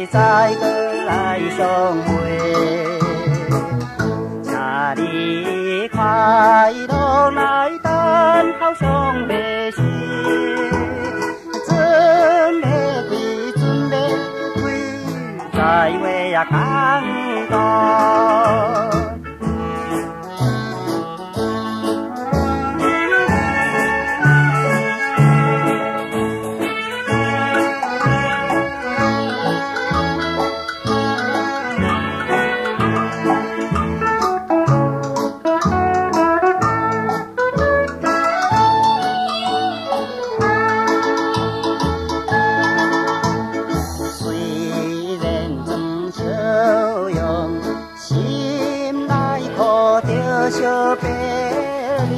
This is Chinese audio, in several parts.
再个来相会，请你快乐来等候相会时，准备归，准备归，在位呀空洞。 小别离，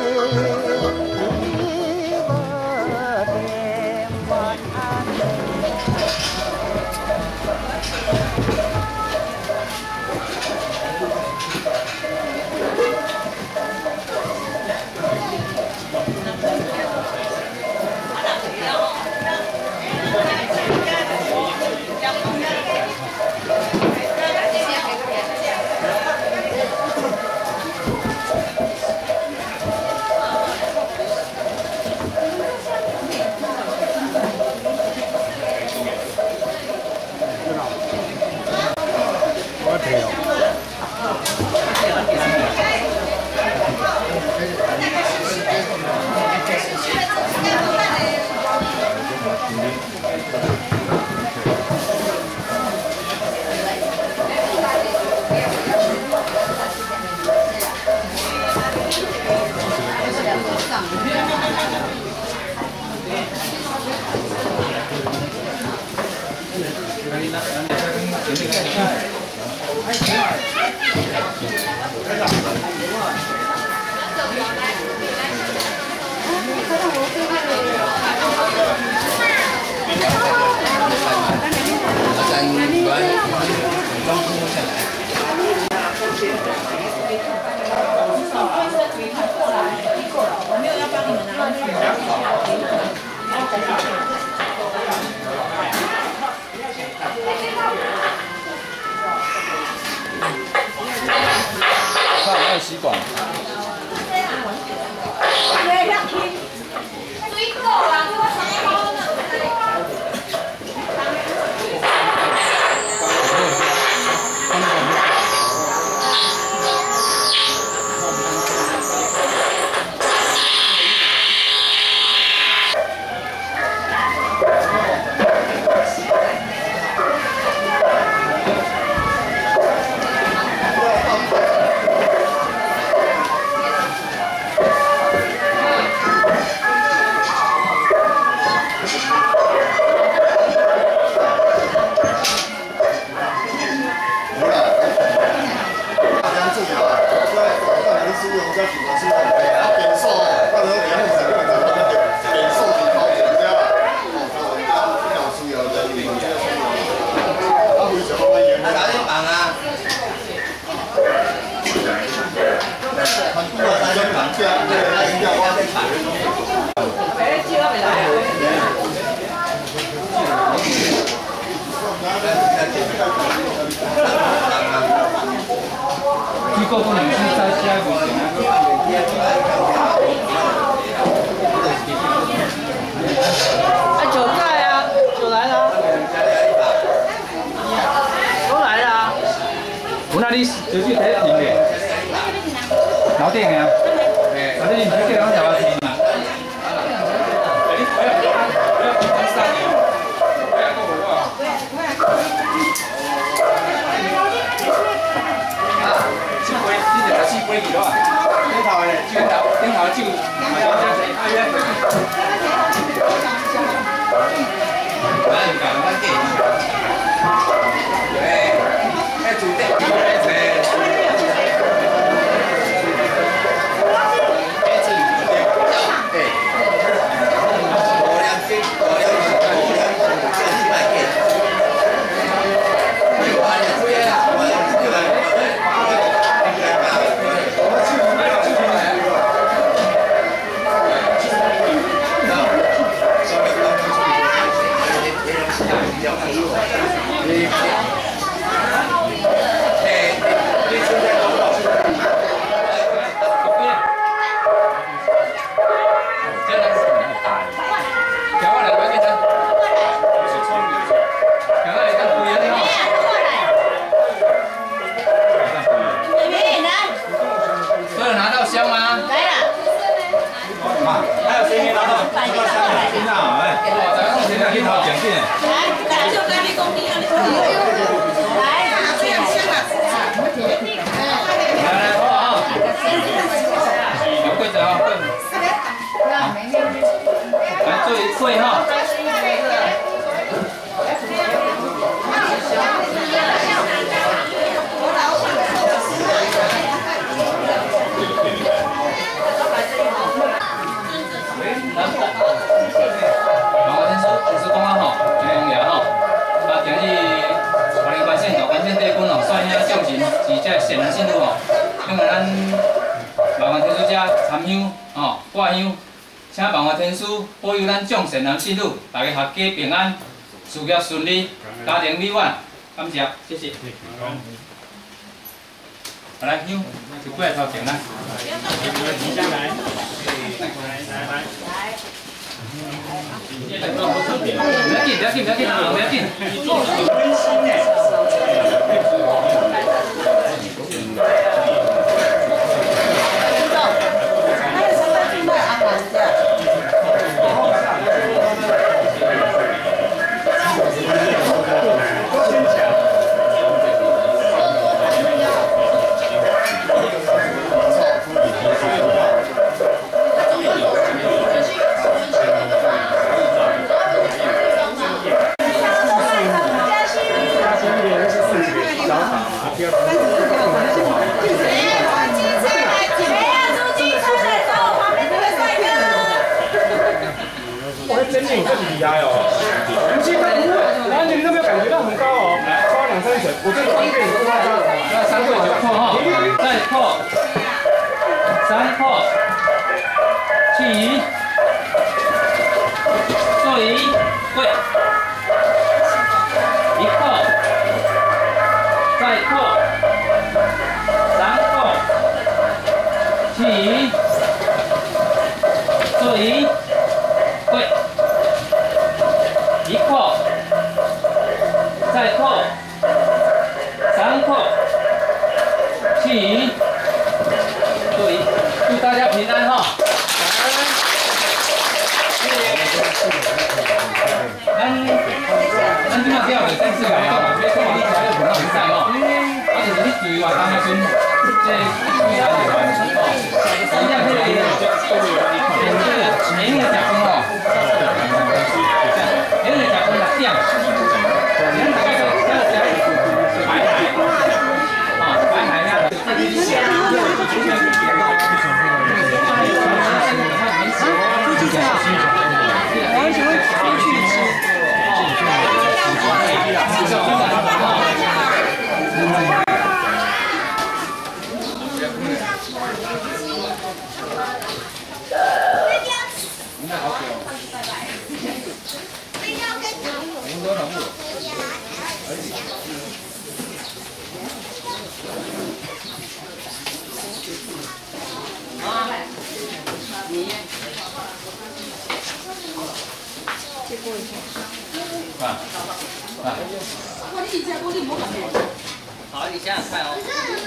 你我天晚吸管。机构不能是在下不行啊！ 酒在啊，酒来了，都来了啊！ 我那里就去睇停嘅，老店嘅，或者你唔記得講就話停啦。幾多啊？頂頭嘅，頂頭招， 会哈。是公安吼，中央吼，啊，今日花莲县大关县地区吼，率领众神及这善男信徒吼，向咱万万天主者参香吼挂香，请万万天主保佑咱众善男信徒大家合家平安，事业顺利，家庭美满，感谢，谢谢。好来，香就过来头前来。来。不要紧，不要紧。温馨真的很厉害哦！你其实它不会，完全都没有感觉到很高哦，高2、3层，我这个方便都太高了。 要3跪9叩哈，再叩，3叩，起，坐椅，跪，1叩，再叩，3叩，起，坐椅，跪。1叩，再叩，3叩，起，注意，祝大家平安哈。咱今麦钓的正式来哦，要看你家有平常比赛哦，啊就是你注意活动的时阵，这对咱就完哦。一样迄个，每日食饭哦。因为食饭6点，咱大概就排台，哦，排台啊。 好，你想想看哦。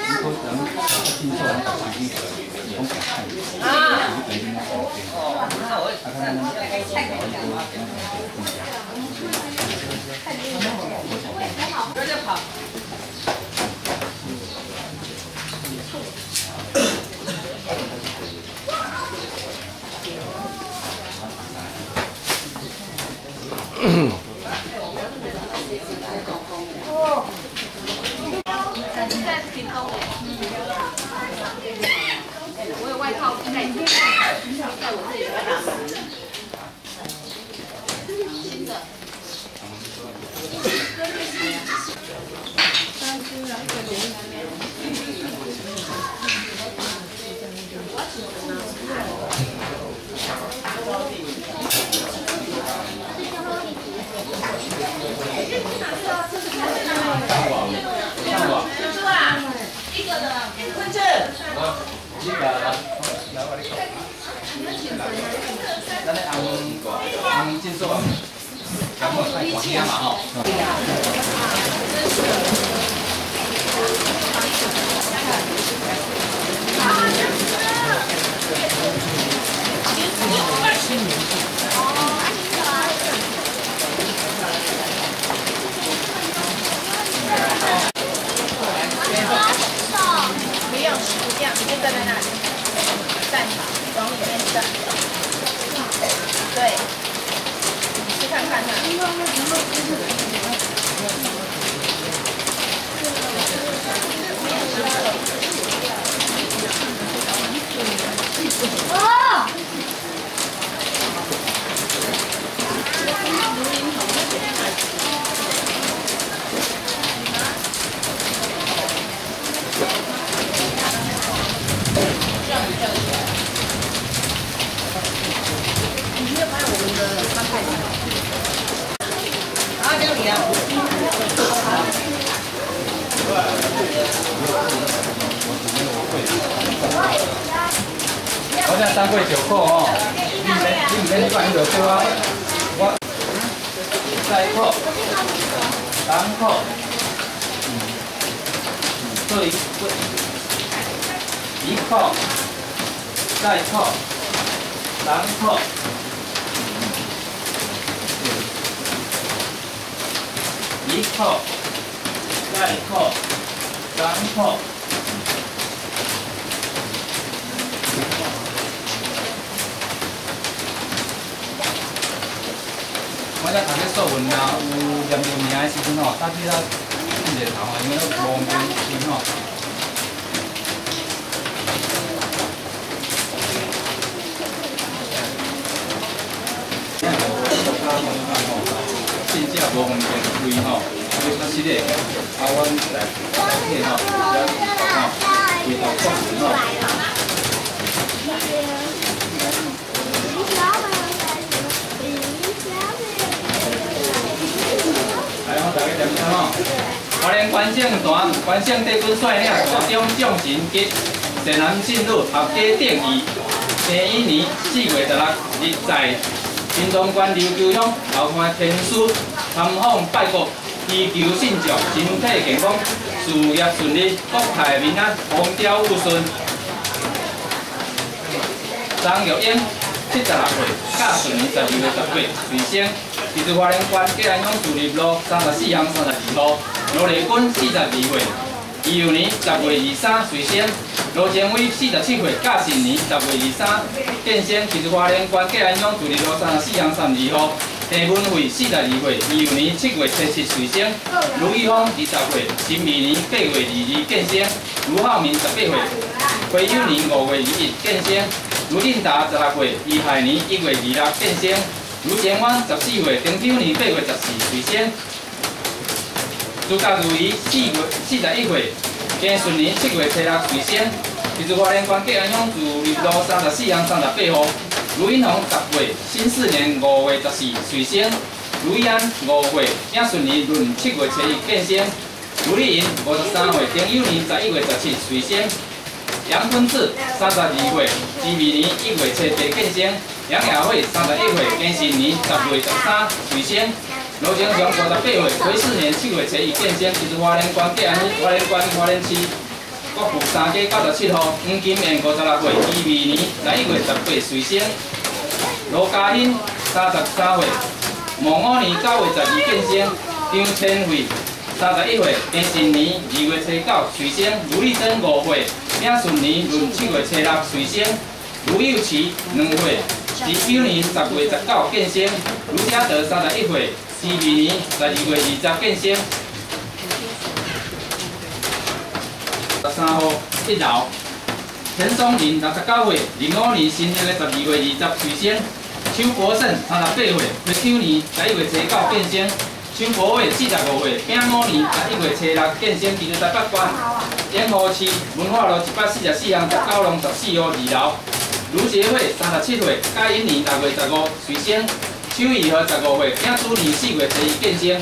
那我不要跑。 我有外套在我这里新的。 你个，来我你讲。咱咧红进做，然后太广听嘛吼。 没有，这样你就站在那里，站好，往里面站。对，去看看它。哦。你没有发现我们的翻牌吗？啊，这里啊。 我这3块9块哦，你唔免你管你就做啊，我3块3块，做1块再块3块。1块再块3块。我才读咧作文啊，有念着名的时阵吼，搭去到进日头啊，因为都无面天吼。真正无方便开吼，所以较实个，啊，阮来客吼，回头讲吼。来，我大家点听吼。花莲关圣团关圣帝君率领大中众神及善男信女合家定义，21年4月16日在新庄县琉球乡后看天师参访拜国，祈求信众身体健康、事业顺利、国泰民安、风调雨顺。张玉英76岁，甲顺年12月10月随生。其住花莲县吉安乡自立路34巷32号。罗丽君42岁，20年10月23随生。罗建伟47岁，甲顺年10月23见生。其住花莲县吉安乡自立路34巷32号。陈文慧42岁，20年7月17随生。卢玉芳20岁，辛未年8月22见生。卢浩明18岁，癸酉年5月21见生。卢定达16岁，乙亥年1月26见生。卢建湾14岁，丁九年8月14随生。朱家如仪41岁，庚顺年7月7日随生。其住花莲县吉安乡自立路34巷38号。卢英宏10岁，辛巳年5月14随生。卢义安5岁，甲顺年闰7月7日见生。卢丽莹53岁，丁酉年11月17随生。杨坤志32岁，支未年1月7日见生。杨雅慧31岁，庚申年10月13随生。罗正祥58岁，癸巳年7月7日见生。其住花莲县吉安花莲县花莲市国父3街97号。黄金燕56岁，伊未年11月18随生。罗嘉欣33岁，戊午年9月12见生。张千惠31岁，庚申年2月79随生。卢丽珍5岁，甲顺年闰7月7日随生。卢幼琪2岁，19年10月19见生。卢家德31岁，支未年12月20见生。13号1楼。陈松林69岁，05年新历的12月20随生。邱国胜38岁，癸酉年11月79见生。邱国伟45岁，丙午年11月7日见生。其住台北县延湖市文化路144巷19弄14号2楼。卢协慧37岁，甲寅年10月15随生。邱义和15岁，丙猪年4月7日见生。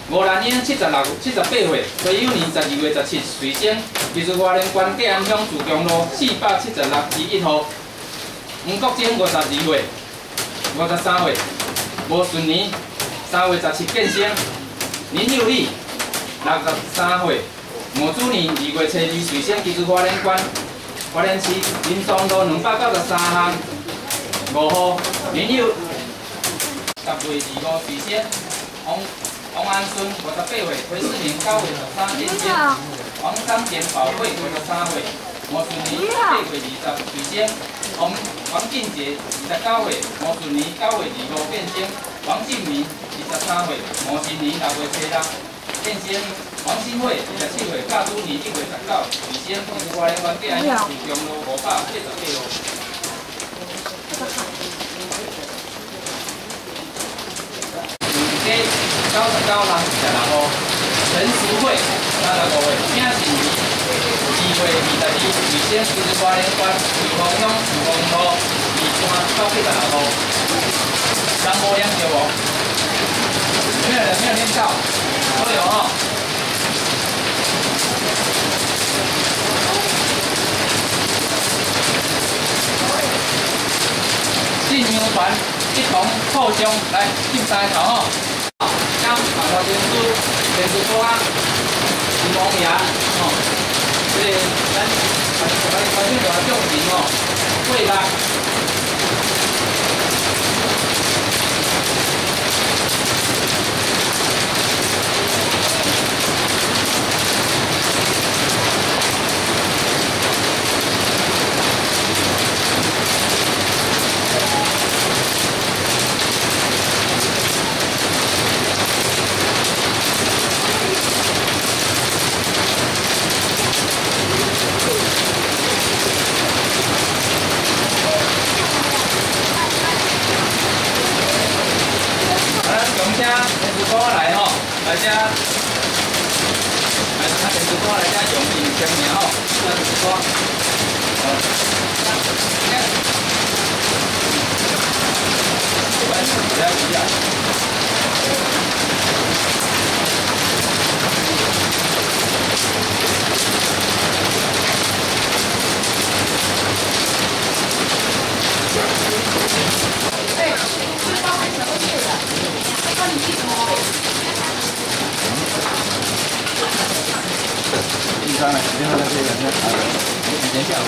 5兰乡78岁，癸酉年12月17岁生，居住花莲县吉安乡自强路476之1号。黄国珍52岁，53岁，无顺年3月17建生。林幼丽63岁，无主年2月初2岁生，居住花莲县花莲市林庄路293巷5号。林幼10月25岁生。王安顺58岁，癸巳年9月13建生。王三田宝贵53岁，无顺年8月20岁生。王进杰29岁，无顺年9月25变生。王进明23岁，无顺年6月初6变生。王新惠27岁，甲主年1月19岁生，居住花莲县吉安乡自强路578号。99人26号，陈淑慧35岁，姓陈，2月22岁生，居住花莲县瑞丰乡瑞丰路2段96号。人无养对无？没有念到，都有哈。信用团一同扩张来进山头吼。将网络电子桌啊，金王爷吼，这个咱环境大众民吼，未来。来遮，来电子歌来遮用印签名吼，电子歌。上来，然后那些人家打的，等一下，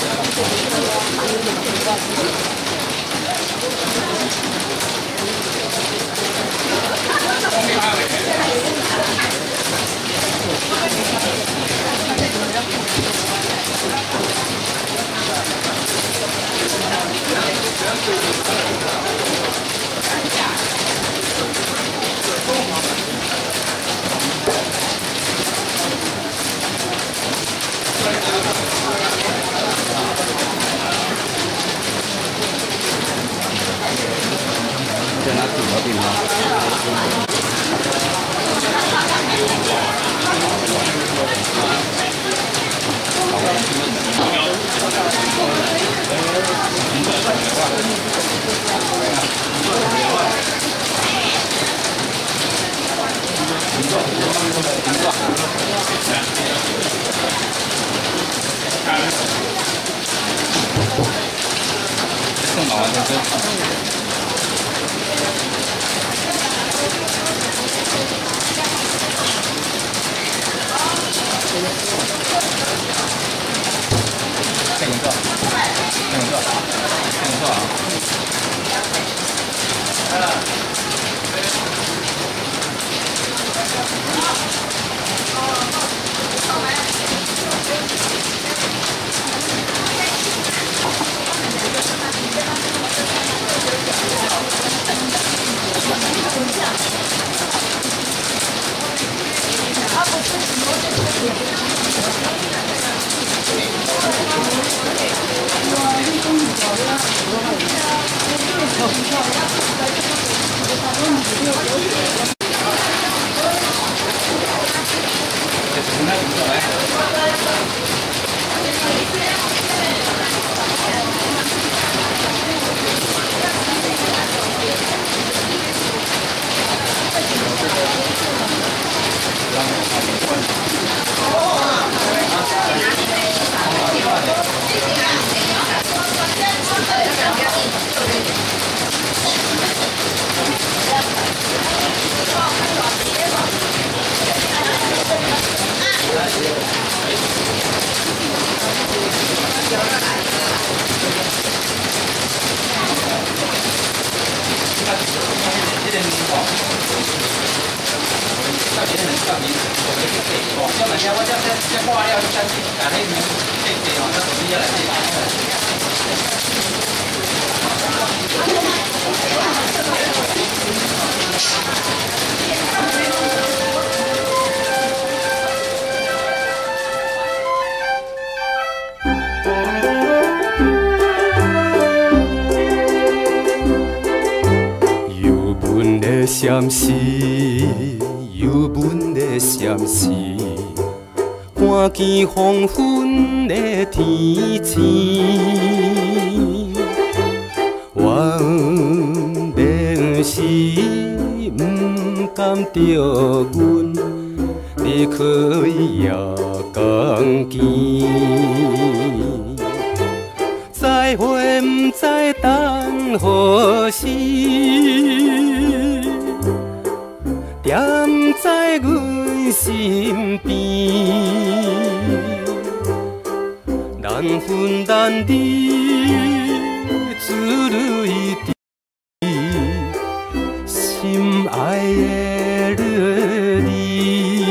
在哪住的地方？更好玩的歌。这个， 照明，我们去配哦。叫人家我这挂料，再去把那名配配哦，那手机要来配。 忧闷的闪时，忧闷的闪时，看见黄昏的天星。原本是不甘着阮离开夜光见。 再会不知等何时，踮在阮身边，难分难离，珠泪滴，心爱的你，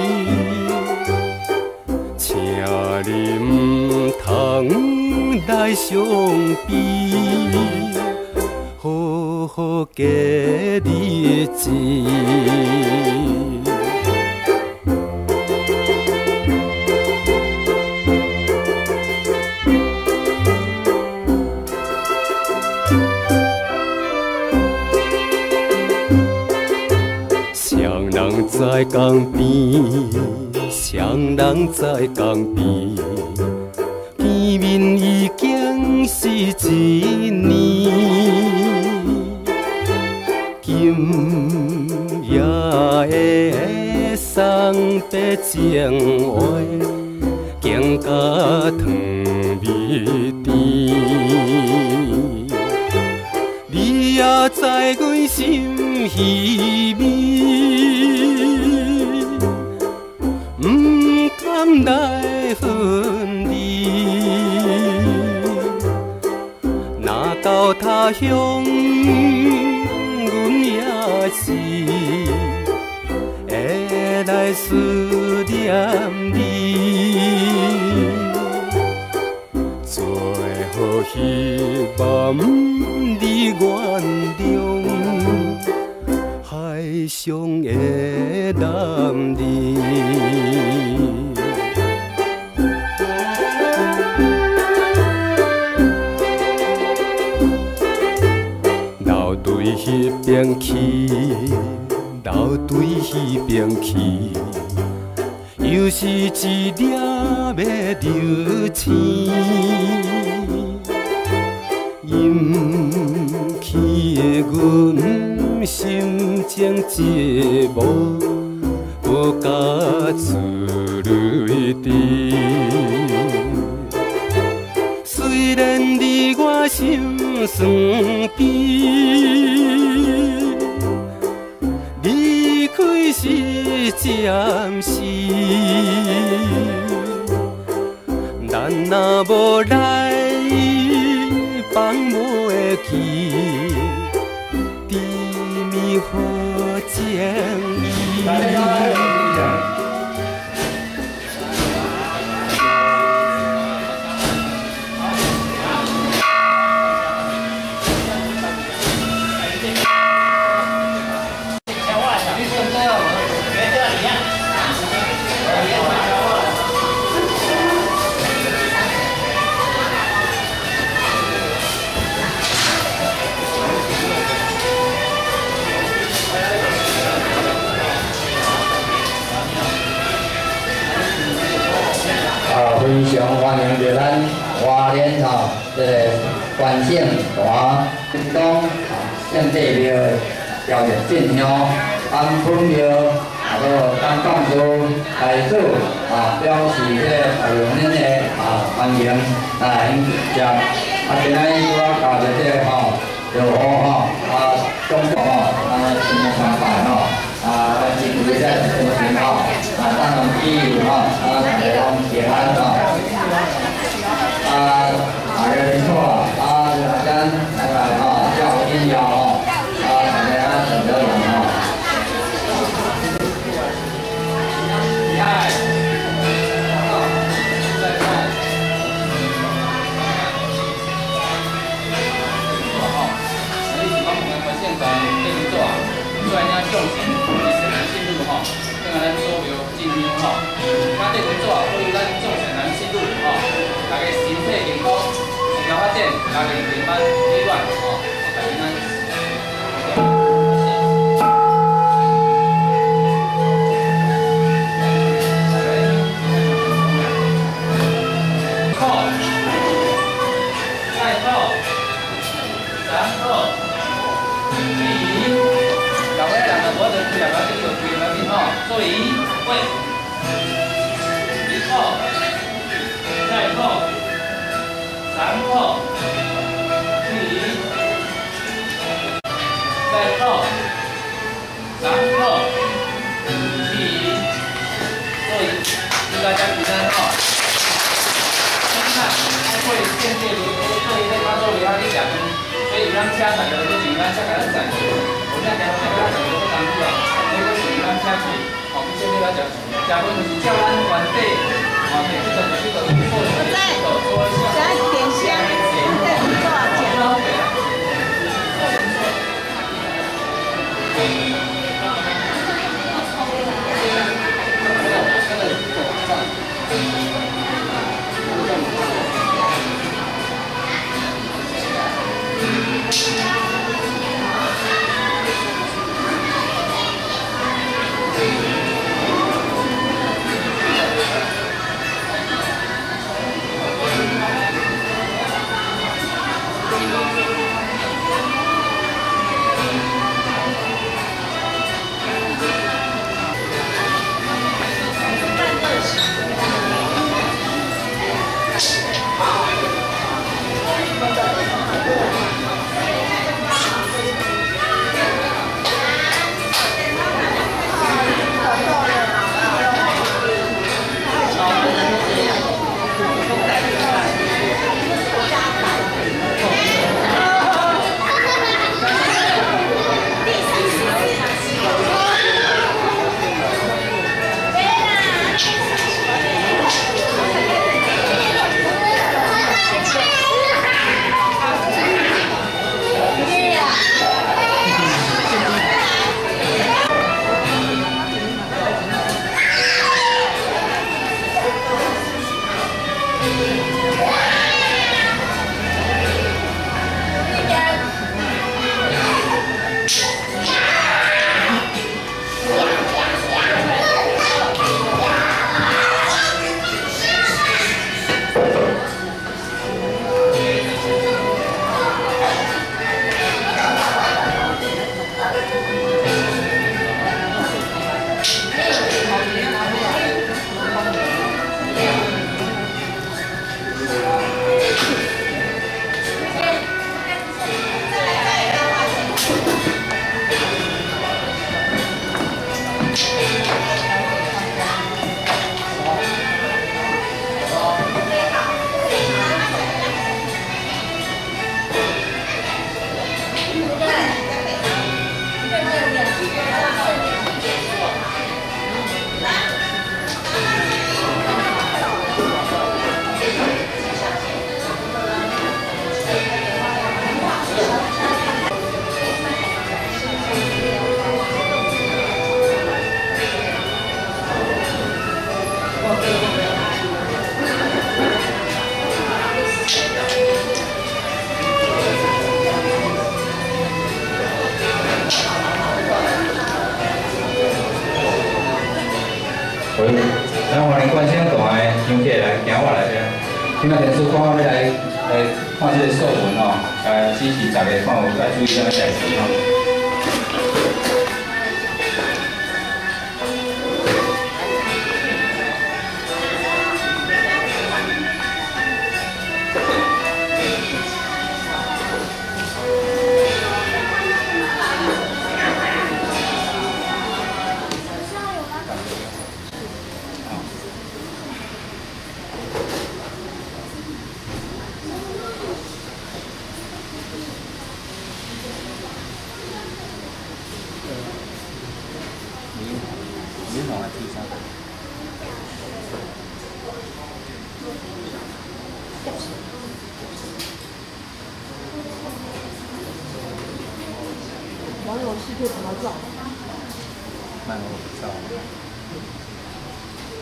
请你唔通。 来相比，好好过日子。双人在江边，双人在江边。 见面已经是一年，今夜的送别情话，更加糖蜜甜。你也知阮心稀微，不甘来分离。 到他乡，阮也是会来思念你。最后希望你原谅海上的男儿。 对迄边去，流对迄边去，又是一粒要流星，引起的阮心情寂寞，无甲珠泪滴。虽然离我心酸边。 离开是暂时，咱若无来放无会去，甜蜜好情意。 非常欢迎着咱花莲吼，这个关圣坛运动圣帝庙的朝日进香安分庙，个当讲座来做表示这个用恁的欢迎来食，今仔日我教着这个就好中国什么方法进入这进行当然基于大家拢平安大家没错咱来叫音乐大家选择人吼，咱这工作对于咱众善男信女吼，大家身体健康、事业发展、家庭平安、美满吼，大家平安。坐椅，位，一扣，再扣，三扣，立，再扣，三扣，立，座椅，祝大家平安哦。会限定座椅在他座位他的两，所以咱车大家都尽量车给咱站，我们讲车给咱站都不难住啊，如果是咱车去。这里来讲，加分就是叫咱原地，这个做一下， 点香，再多少钱？ 咱欢迎观众大个乡亲来行我来遮。今仔电视看要来看这个作文吼，支持大家看有该注意啥物代志吼。 玩游戏可以怎么找？ 慢我不知道。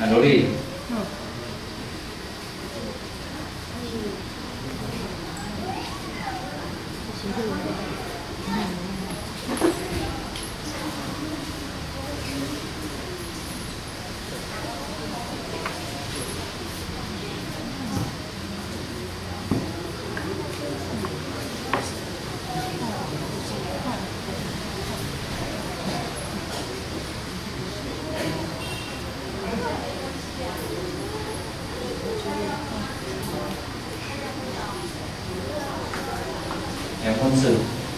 努力。2分数。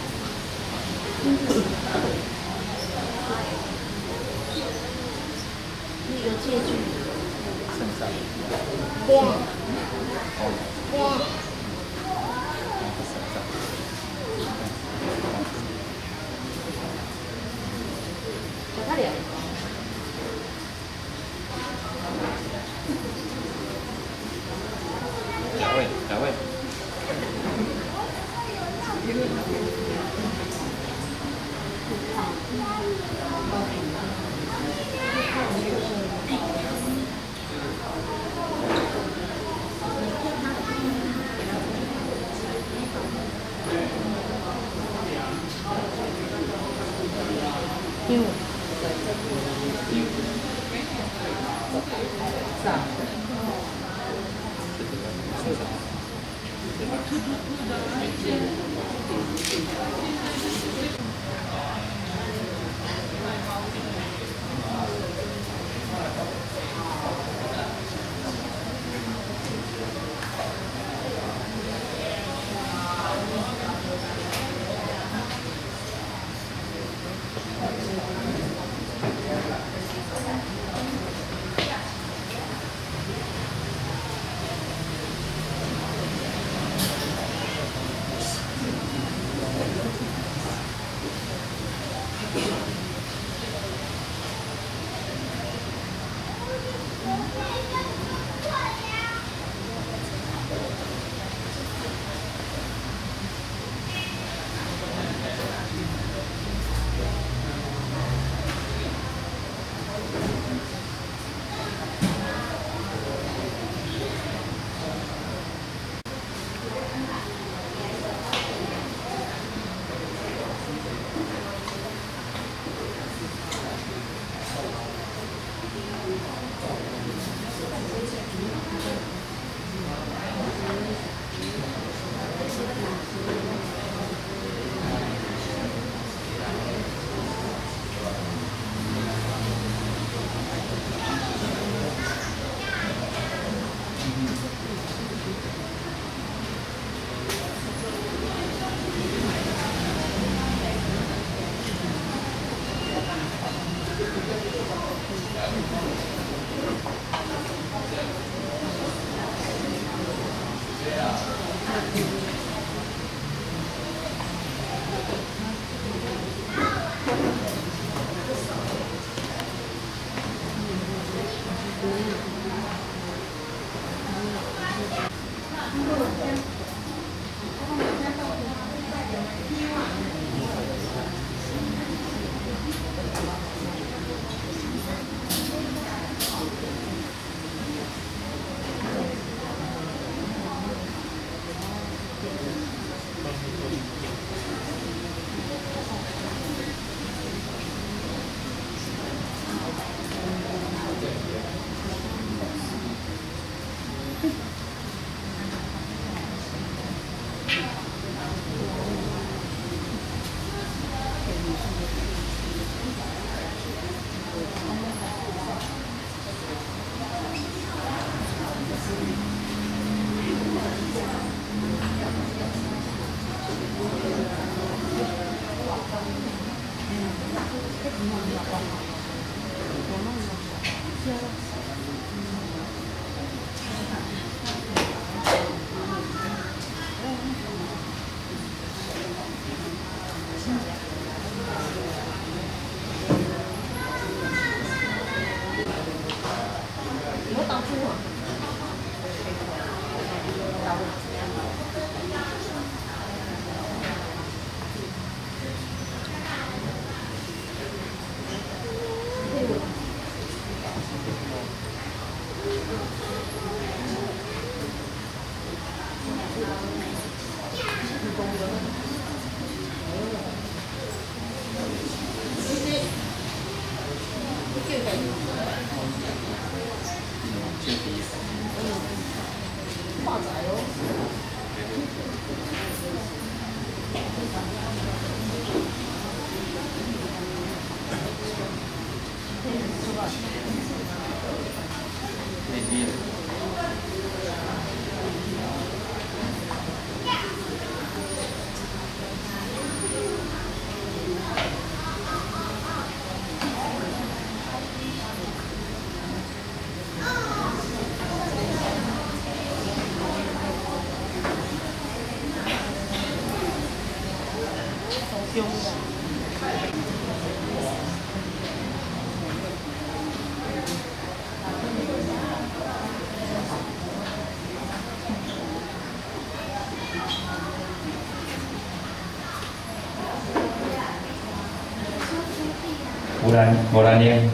那个借据。他俩。 两位。 无兰英。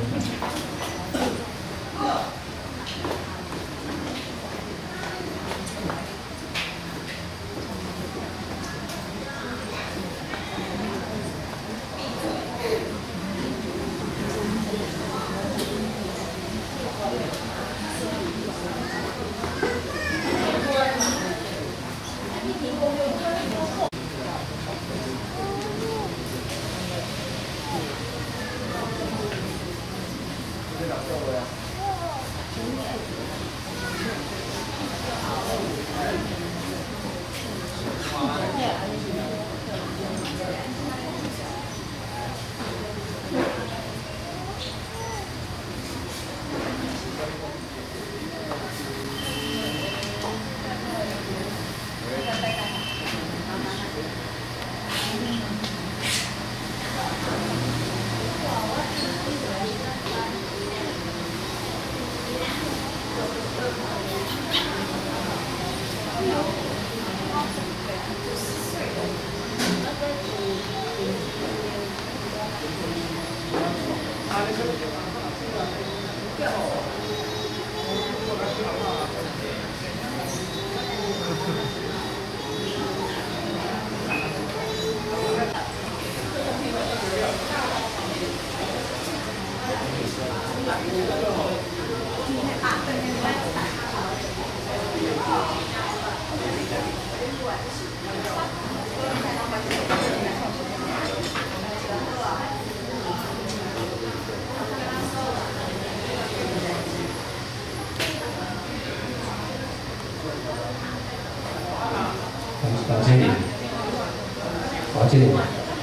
王经理，王经理。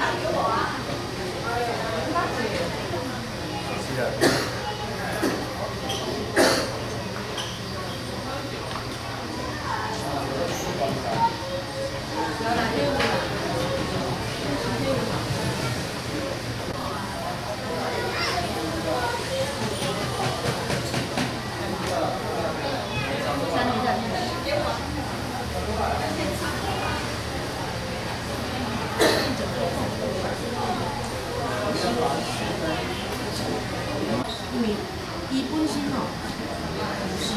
因为伊本身吼，是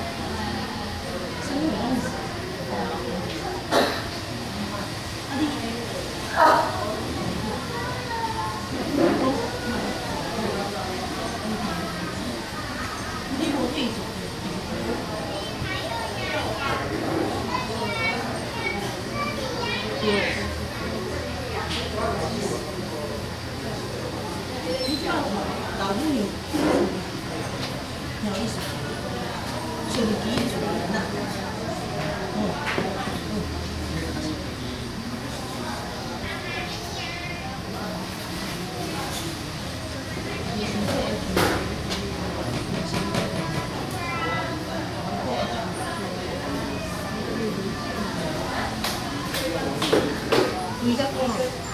生活样子，你无对做。对。你知道老母牛，有意思，手机主人呐，你在干嘛？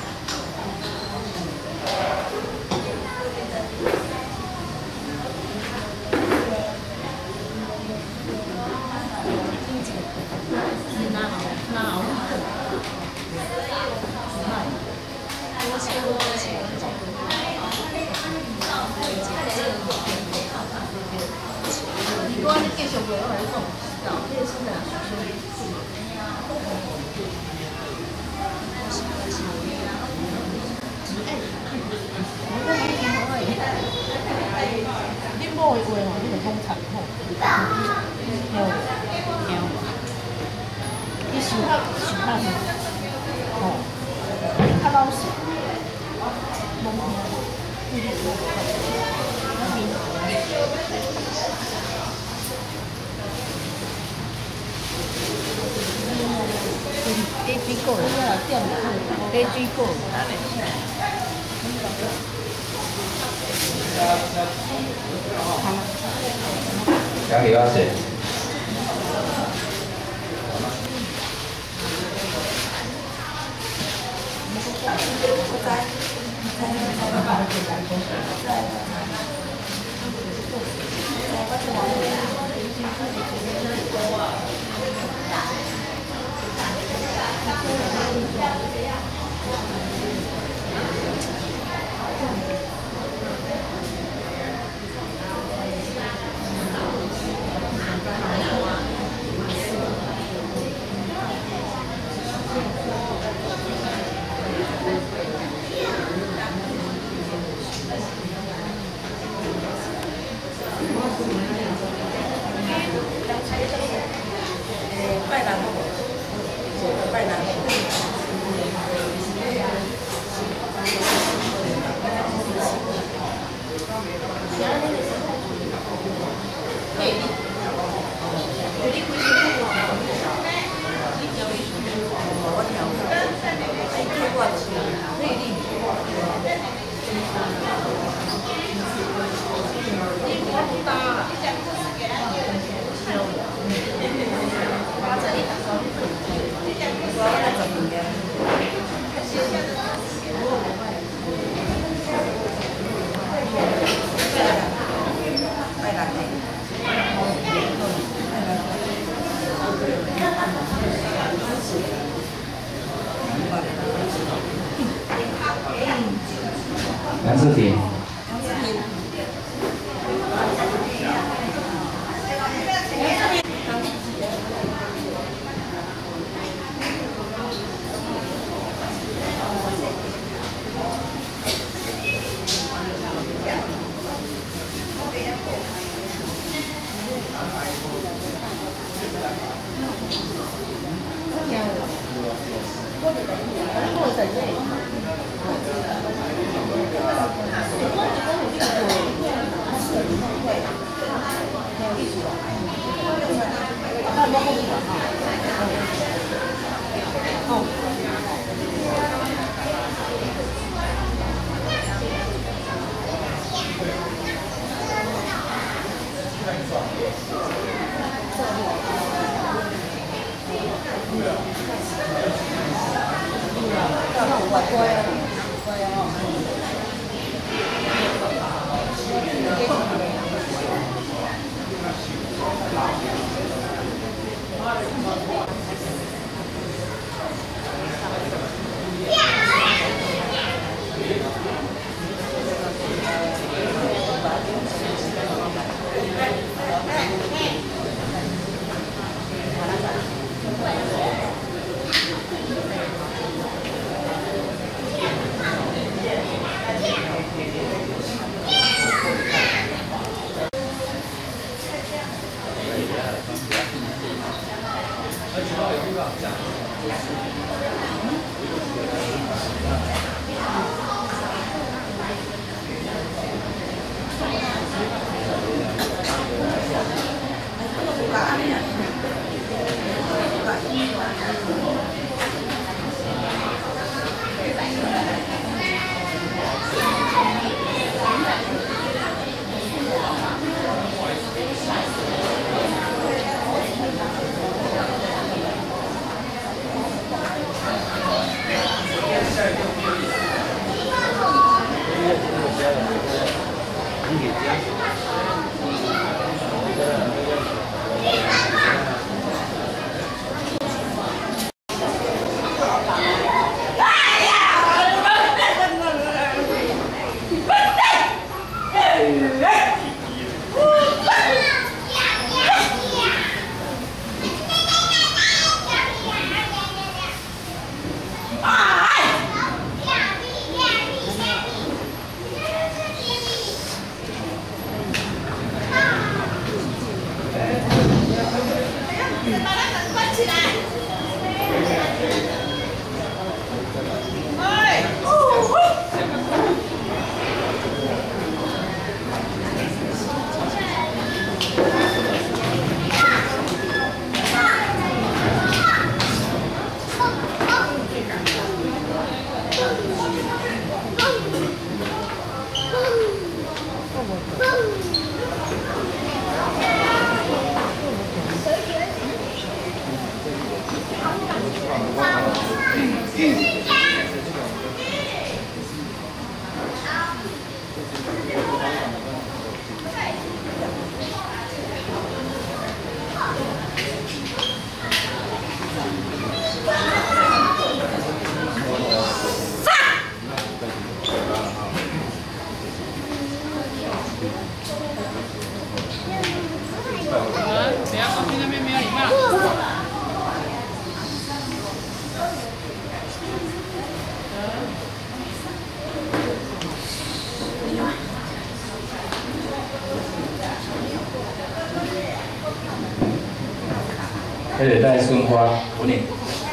如果你继续回来讲，老这个是哪你某的话吼，你就讲残酷，你想较吼，较老实，拢听，你给水果，给水果。 加油啊！姐。梁志平。 迄个在顺花稳定。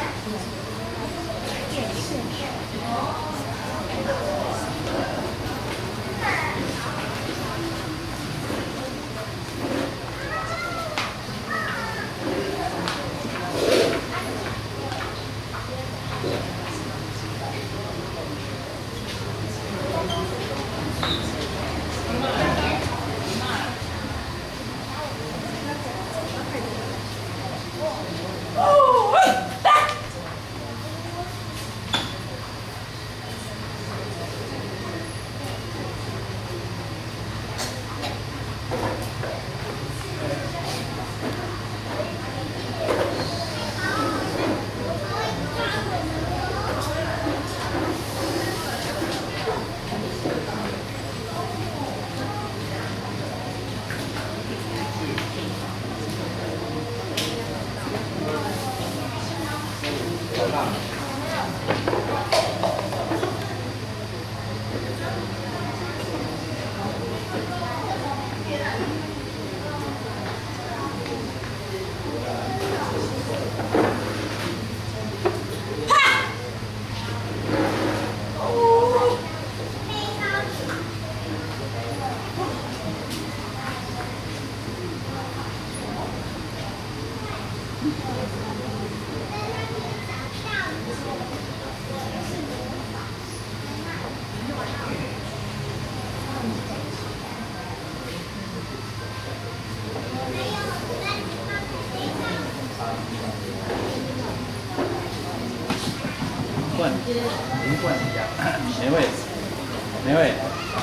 银冠一样，哪位？哪位？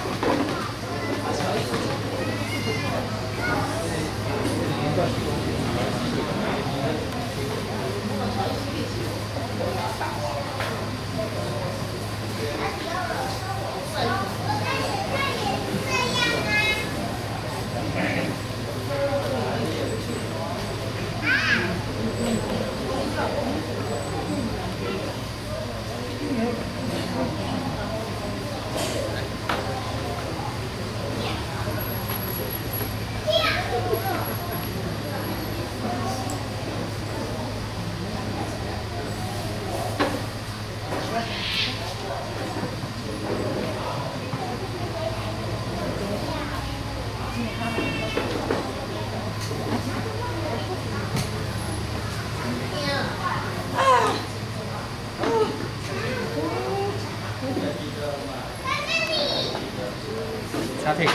擦屁股。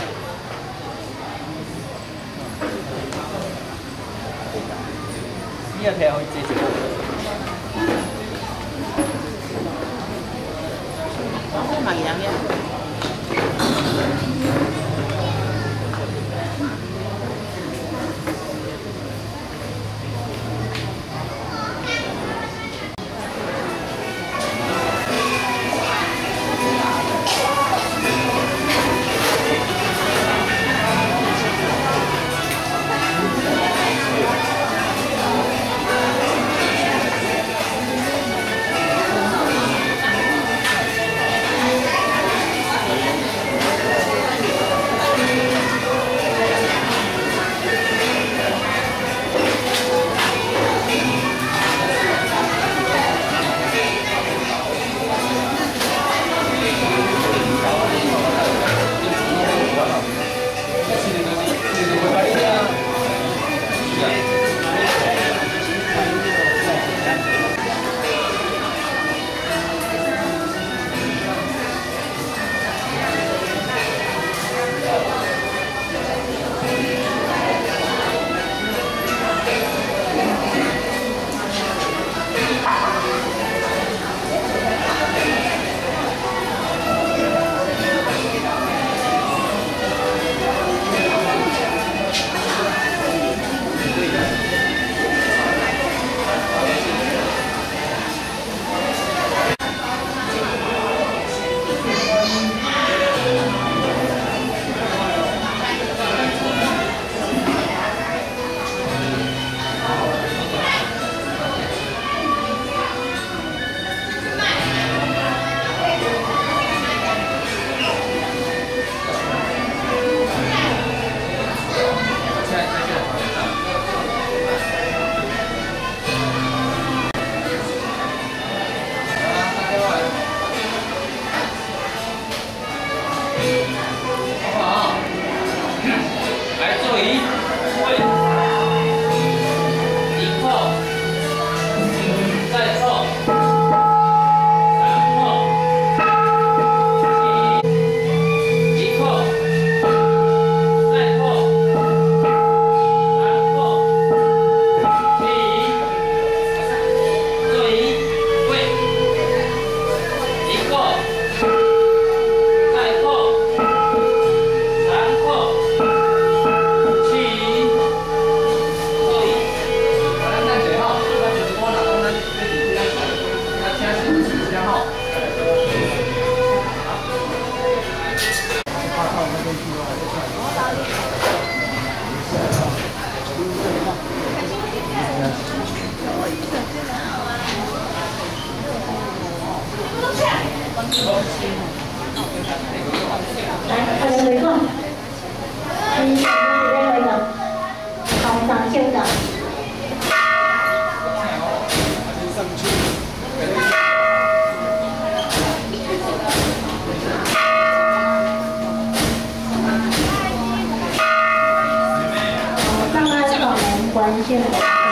你要睇下可以接住。 我买两样。 好不好？来座椅，位，一扣，再扣，三扣，一扣，再扣，三扣，座椅，位，一扣。 来，大家回放。你想要这个好长袖的。上岸口门关线。